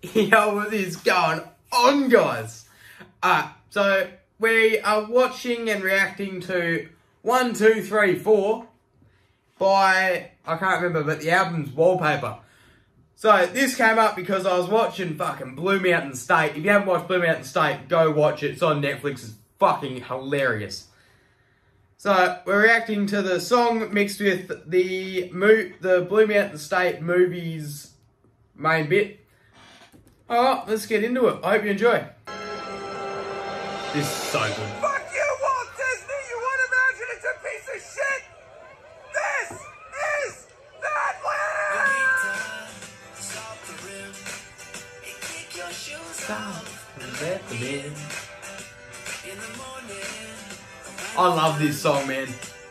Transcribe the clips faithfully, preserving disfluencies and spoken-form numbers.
Yo, what is going on, guys? Uh, so, we are watching and reacting to one, two, three, four by, I can't remember, but the album's Wallpaper. So, this came up because I was watching fucking Blue Mountain State. If you haven't watched Blue Mountain State, go watch it. It's on Netflix. It's fucking hilarious. So, we're reacting to the song mixed with the mo the Blue Mountain State movie's main bit. Alright, let's get into it. I hope you enjoy. This is so good. Fuck you, Walt Disney! You want to imagine it's a piece of shit? This is that land! I love this song, man.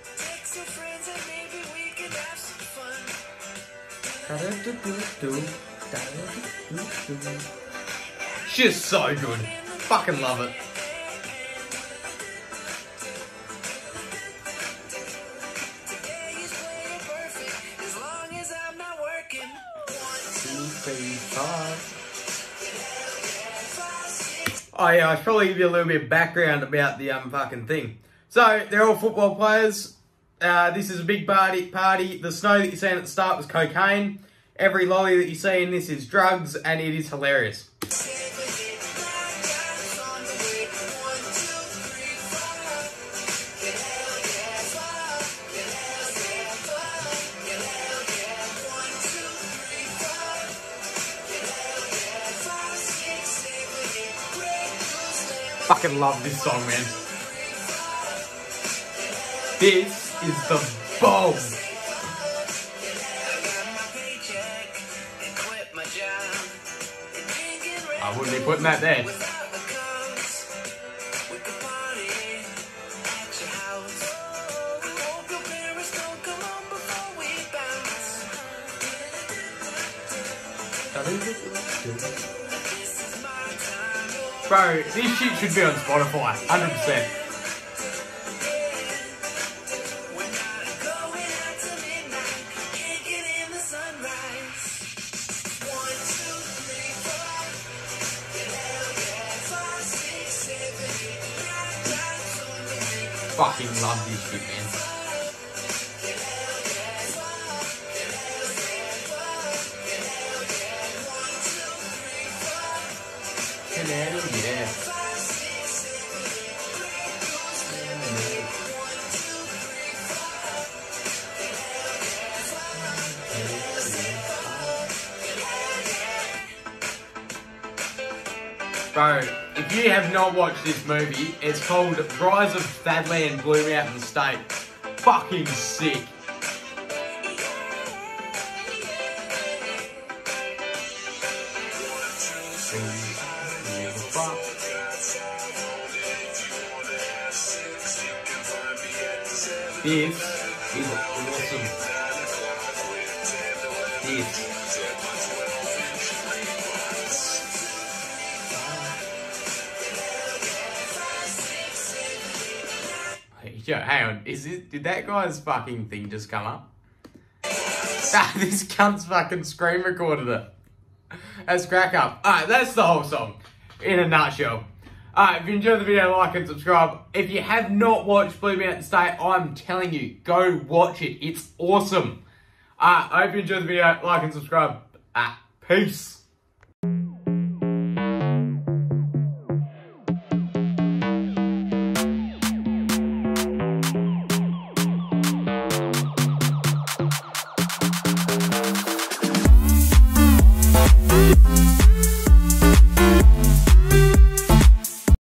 She's so good. Fucking love it. Oh yeah, I should probably give you a little bit of background about the um fucking thing. So, they're all football players. Uh, this is a big party. party. The snow that you're seeing at the start was cocaine. Every lolly that you see in this is drugs, and it is hilarious. Fucking love this song, man. This is the bomb. I wouldn't be putting that there. Bro, this shit should be on Spotify, one hundred percent. Fucking love this shit, man. Yeah. Bro, if you have not watched this movie, it's called Rise of Thadland Blue Mountain State. Fucking sick. This is awesome. This. Yo, hang on. Is it? Did that guy's fucking thing just come up? Ah, this cunt's fucking screen recorded it. That's crack up. Alright, that's the whole song. In a nutshell. Alright, if you enjoyed the video, like and subscribe. If you have not watched Blue Mountain State, I'm telling you, go watch it. It's awesome. Alright, I hope you enjoyed the video. Like and subscribe. Ah, peace.